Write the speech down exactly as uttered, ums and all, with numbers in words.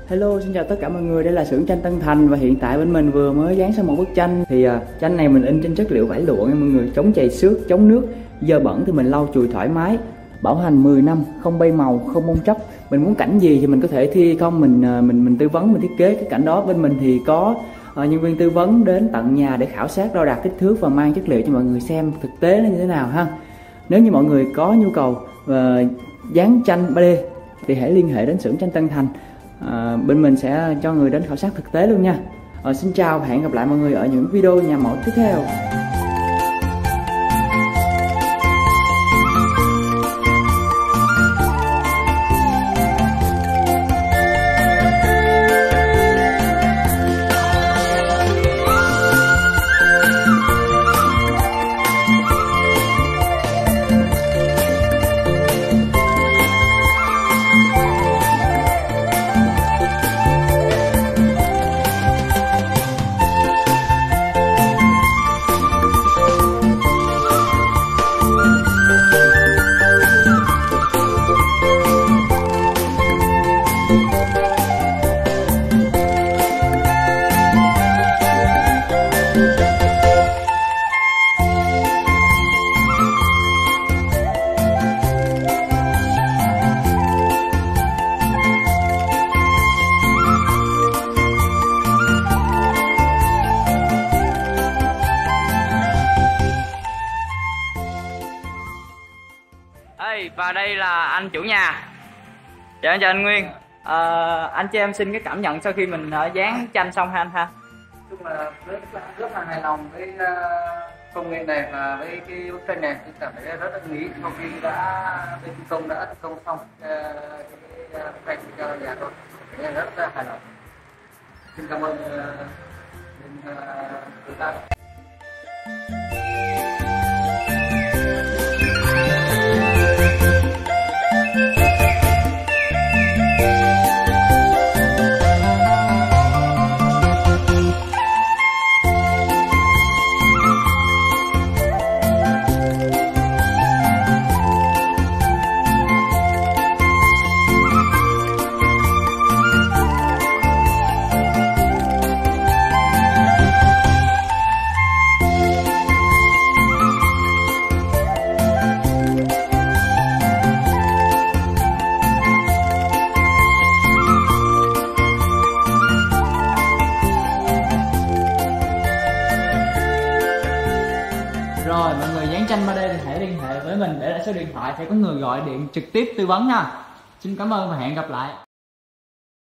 Hello, xin chào tất cả mọi người, đây là xưởng tranh Tân Thành và hiện tại bên mình vừa mới dán xong một bức tranh. Thì uh, tranh này mình in trên chất liệu vải lụa nha mọi người, chống chày xước, chống nước, dơ bẩn thì mình lau chùi thoải mái. Bảo hành mười năm, không bay màu, không bong tróc. Mình muốn cảnh gì thì mình có thể thi công, mình uh, mình mình tư vấn, mình thiết kế cái cảnh đó. Bên mình thì có uh, nhân viên tư vấn đến tận nhà để khảo sát, đo đạc kích thước và mang chất liệu cho mọi người xem thực tế nó như thế nào ha. Nếu như mọi người có nhu cầu uh, dán tranh ba D thì hãy liên hệ đến xưởng tranh Tân Thành. À, bên mình sẽ cho người đến khảo sát thực tế luôn nha. à, Xin chào và hẹn gặp lại mọi người ở những video nhà mẫu tiếp theo. Và đây là anh chủ nhà. Chào, chào anh Nguyên. à, Anh cho em xin cái cảm nhận sau khi mình uh, dán tranh xong ha anh ha. Chung là rất, rất là hài lòng với uh, công nghệ này và với cái bức tranh này. Tôi cảm thấy rất là ý sau khi đã bên thi công đã thi công xong uh, cái bức tranh cho nhà tôi. Nên rất là hài lòng. Xin cảm ơn uh, bên uh, đối tác. Rồi mọi người dán tranh ba D thì hãy liên hệ với mình để lại số điện thoại, sẽ có người gọi điện trực tiếp tư vấn nha. Xin cảm ơn và hẹn gặp lại.